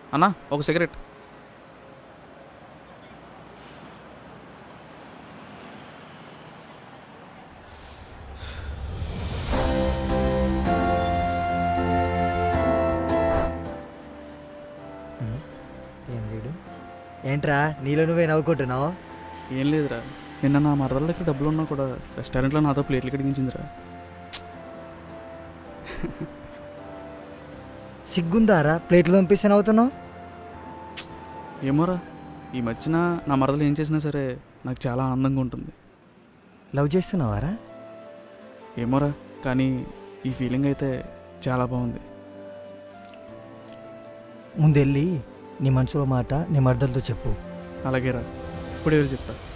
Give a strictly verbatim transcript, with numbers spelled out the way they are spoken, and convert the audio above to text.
అన్నా ఒక సిగరెట్. ఏంట్రా నీలో నువ్వే నవ్వుకుంటున్నావు? ఏం లేదురా, నిన్న నా మరదల దగ్గర డబ్బులు ఉన్నా కూడా రెస్టారెంట్లో నాతో ప్లేట్లు కడిగించిందిరా. సిగ్గుందారా ప్లేట్లు పంపిస్తాను అవుతున్నావు? ఏమోరా, ఈ మధ్యన నా మరదలు ఏం చేసినా సరే నాకు చాలా ఆనందంగా ఉంటుంది. లవ్ చేస్తున్నావారా? ఏమోరా, కానీ ఈ ఫీలింగ్ అయితే చాలా బాగుంది. ముందెళ్ళి నీ మనసులో మాట నీ మరదలతో చెప్పు. అలాగేరా, ఇప్పుడు ఎవరు చెప్తా.